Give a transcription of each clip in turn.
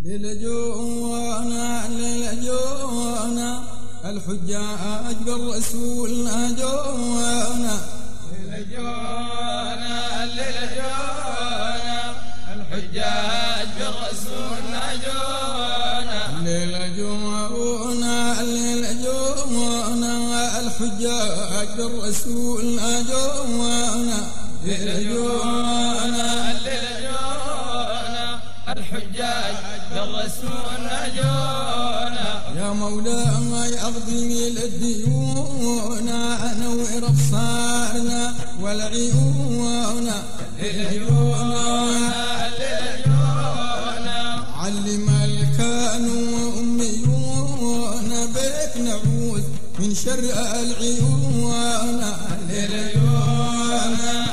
للجونا الحجاج بالرسول ناجونا للجونا الحجاج بالرسول ناجونا للجونا الحجاج بالرسول ناجونا للجونا الحجاج بالرسول ناجونا يا مولاي أقضي للديون نور أبصارنا والعيون للجونا علم الكان وأميون بك نعوذ من شر العيون للجونا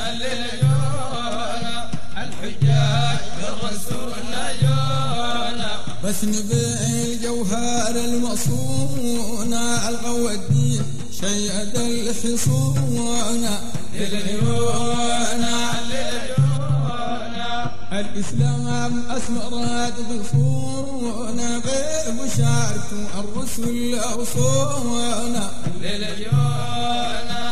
الحجاج بالرسول ناجونا بس نبي الجوهر المصون الغوى الدين شيد الحصون للجونا الإسلام أسمرت بصون ببشارة الرسل أوصونا للجونا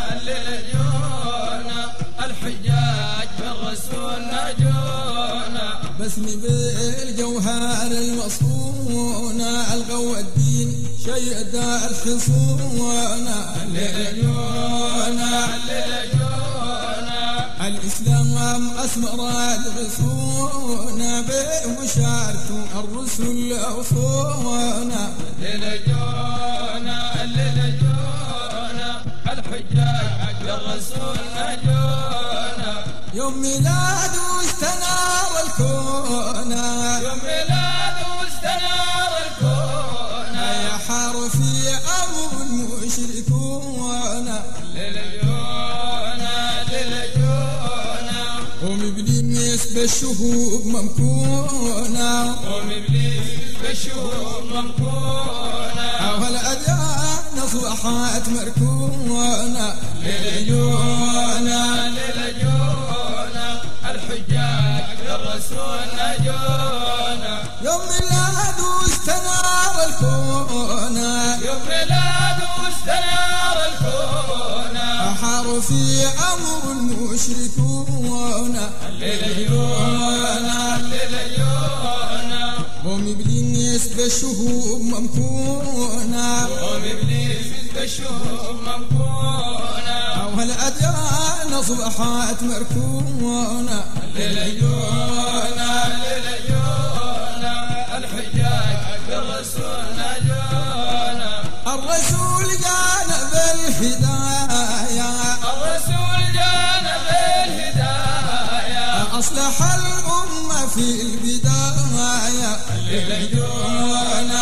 الحجاج بالرسول ناجونا بس نبي الجوهر المصون الغوى الدين شيد الحصون للجونا الإسلام أسمرت بصون ببشارة الرسل أوصونا للجونا الحجاج بالرسول ناجونا يوم ميلاده استنار الكون يوم ميلاده استنار الكون يا حرفي أبو المشركون للجونا قوم إبليس بالشهوب ممكونة قوم إبليس بالشهوب ممكونة والأديان أصبحت مركونة للجونا الحجاج بالرسول ناجونا يوم ميلاده استنار الكون يوم ميلاده استنار الكون حرفي أمر المشركون للجونا قوم إبليس بالشهوب ممكونة قوم إبليس بالشهوب ممكونة والأديان أصبحت مركونة للجونا الحجاج بالرسول ناجونا الرسول جانا بالهداية الرسول جانا بالهداية أصلح الأمة في البداية للجونا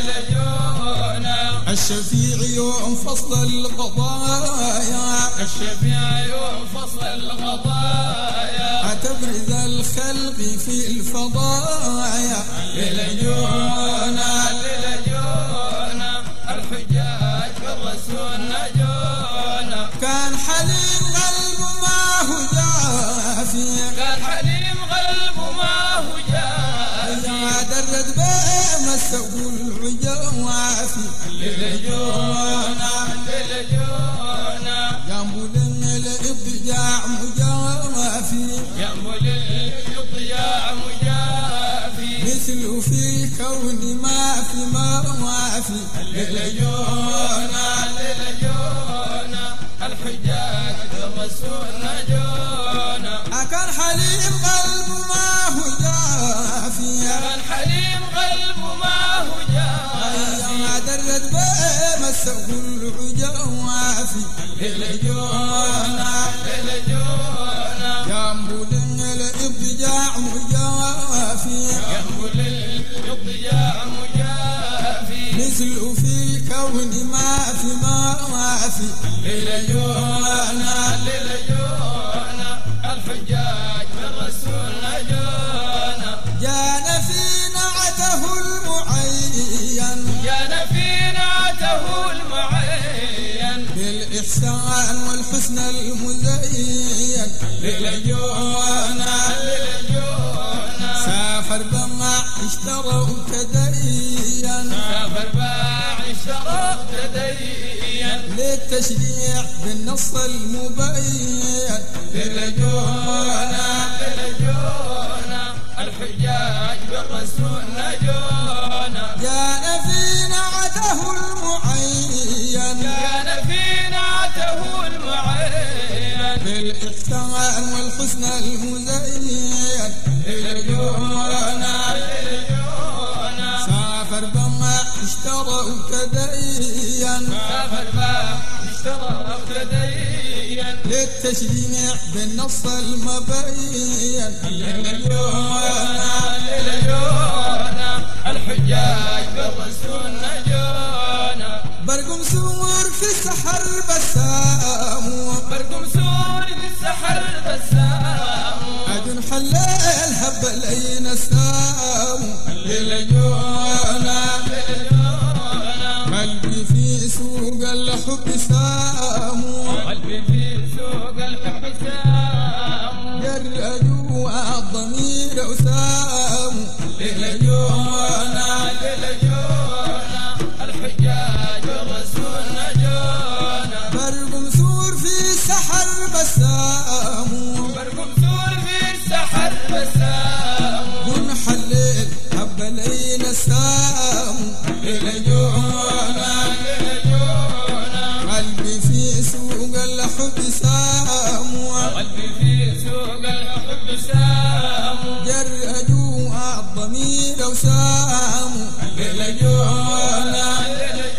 الشفيع يوم فصل القضايا الشفيع يوم فصل القضايا تبرز الخلق في الفضايا للجونا الحجاج بالرسول ناجونا كان حليم قلب ما هو جافي كان حليم قلبه ما هو جافي درد بمسه العجوافي للجونا ينبل الإضجاع مجافي يأمل الإضياع مجافي مثل في الكون ما في موافي للجونا الحجاج بالرسول ناجونا كان حليم قلب ما هو جافي كان حليم قلبه ما هو جافي درد بمسه العجوافي للجونا ينبل الإضجاع مجافي يأمل الإضياع مجافي مثل في الكون ما في موافي للجونا الحجاج بالرسول ناجونا جانا في نعته المعين جانا في نعته المعين بالإحسان والحسن المزين للجونا سافر بمع اشتروا تدين سافر باع اشترى تدين للتشريع بالنص المبين للجونا الحجاج بالرسول نجونا جاء في نعته المعين كان في نعته المعين بالإحسان والحسن المزين للجونا سافر بما اشتروا تدين سافر باع اشترى تدين للتشريع بالنص المبين للجونا الحجاج بالرسول نجونا برقم سور في السحر بسام برقم سور في السحر بسام أجن حلال هب لين سام للجونا قلبي في سوق الحب سام قلبي في سوق الحب سام جرأوا الضمير وسام للجونا الحجاج بالرسول نجونا برقم سور في السحر بسام برقم سور في السحر بسام جن حلال هب لين سام للجونا قلبي في سوق الحب سام قلبي في سوق الحب سام جرأوا الضمير وسام للجونا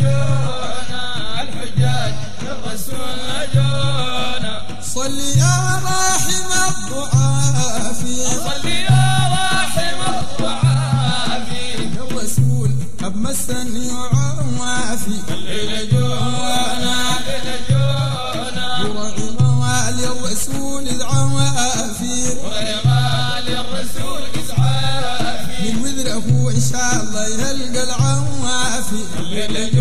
الحجاج بالرسول نجونا صلي يا راحم الضعاف صل يا راحم الضعافي الرسول أبمسا يعافي للجونا ورعي للرسول العوافي ورمال الرسول إسعافي من وذره إن شاء الله يلقى العوافي